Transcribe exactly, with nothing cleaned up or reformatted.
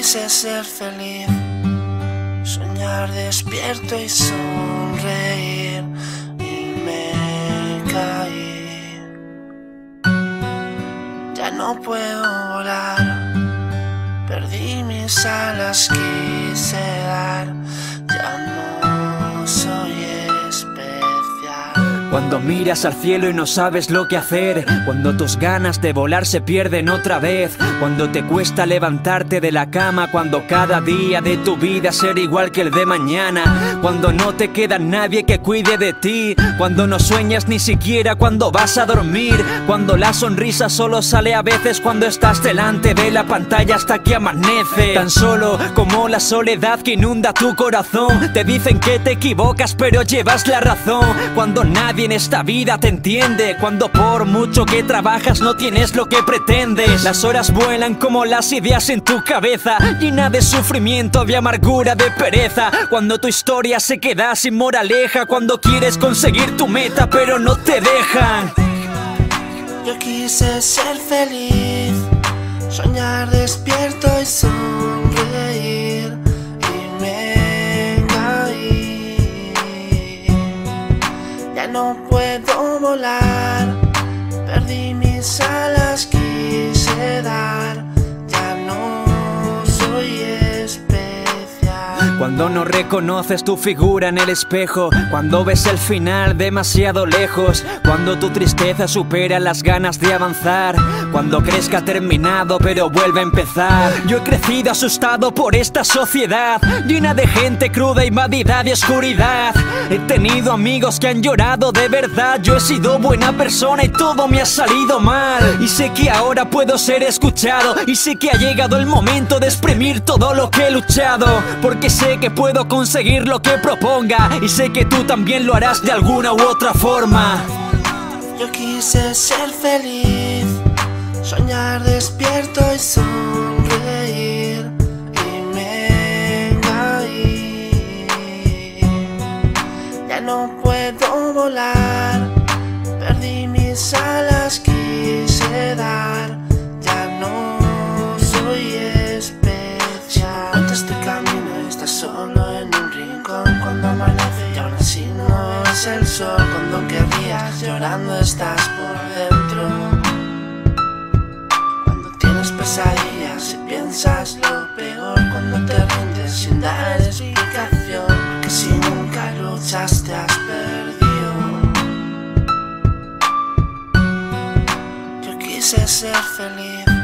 quise ser feliz, soñar despierto y sonreír, y me caí. Ya no puedo volar, perdí mis alas, quise dar, ya no soy especial. Cuando miras al cielo y no sabes lo que hacer, cuando tus ganas de volar se pierden otra vez, cuando te cuesta levantarte de la cama, cuando cada día de tu vida ser igual que el de mañana, cuando no te queda nadie que cuide de ti, cuando no sueñas ni siquiera cuando vas a dormir, cuando la sonrisa solo sale a veces cuando estás delante de la pantalla hasta que amanece, tan solo como la soledad que inunda tu corazón. Te dicen que te equivocas pero llevas la razón, cuando nadie en esta vida te entiende, cuando por mucho que trabajas no tienes lo que pretendes. Las horas vuelan como las ideas en tu cabeza, llena de sufrimiento, de amargura, de pereza, cuando tu historia se queda sin moraleja, cuando quieres conseguir tu meta pero no te dejan. Yo quise ser feliz, soñar despierto y sonreír, y me caí. Ya no puedo volar, perdí mis alas, quise dar, ya no soy especial. Cuando no reconoces tu figura en el espejo, cuando ves el final demasiado lejos, cuando tu tristeza supera las ganas de avanzar, cuando crees que ha terminado pero vuelve a empezar. Yo he crecido asustado por esta sociedad llena de gente cruda, invadida de oscuridad. He tenido amigos que han llorado de verdad. Yo he sido buena persona y todo me ha salido mal, y sé que ahora puedo ser escuchado, y sé que ha llegado el momento de exprimir todo lo que he luchado, porque sé que puedo conseguir lo que proponga, y sé que tú también lo harás de alguna u otra forma. Yo quise ser feliz, soñar despierto y sonreír, y me caí. Ya no puedo volar, perdí mis alas, quise dar, ya no soy especial. Cuando este camino estás solo en un rincón, cuando amanece y aún así no ves el sol, cuando querrías llorando estás por dentro, cuando tienes pesadillas y piensas lo peor, cuando te rindes sin dar explicación, porque si nunca luchaste has perdido. Yo quise ser feliz,